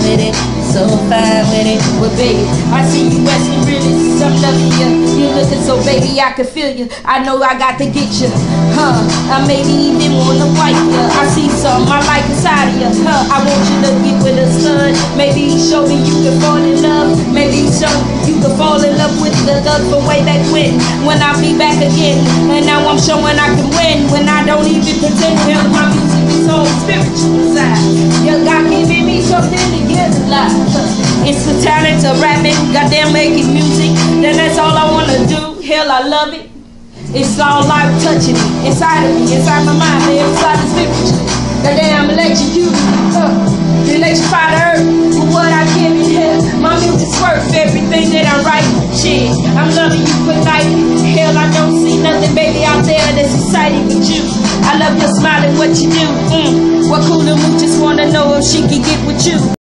with it, so fine with it. Well, baby, I see you asking really some loving you. You looking so, baby, I can feel you. I know I got to get you, I maybe even wanna wipe you. I see something I like inside of you, I want you to get with a stud. Maybe show me you can fall in love. Maybe show you can fall in love with the love from way back when I be back again. And now I'm showing I can win when I don't even pretend. Hell, my music is so spiritual side. You got giving me something to get alive. It's the talent of rapping, goddamn making music. Then that's all I wanna do. Hell, I love it. It's all like touching me, inside of me, inside my mind, inside the spiritual. Goddamn, electrocute, electrify the earth for what I give in here. My music's worth everything that I write. Shit, I'm loving you polite. Hell, I don't see nothing, baby, out there that's exciting with you. I love your smile and what you do. What cool and we just wanna know if she can get with you.